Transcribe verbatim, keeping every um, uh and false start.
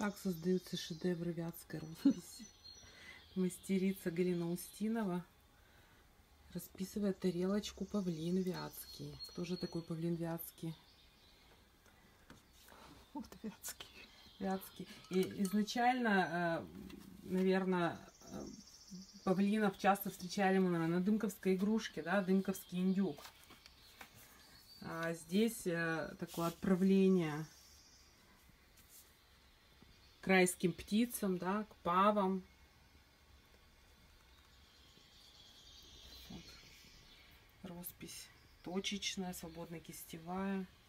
Так создаются шедевры вятской росписи. Мастерица Галина Устинова расписывает тарелочку павлин вятский. Кто же такой павлин вятский? Вот вятский. Вятский. И изначально, наверное, павлинов часто встречали мы, наверное, на дымковской игрушке, да, дымковский индюк. А здесь такое отправление к райским птицам, да, к павам. Вот. Роспись точечная, свободно кистевая.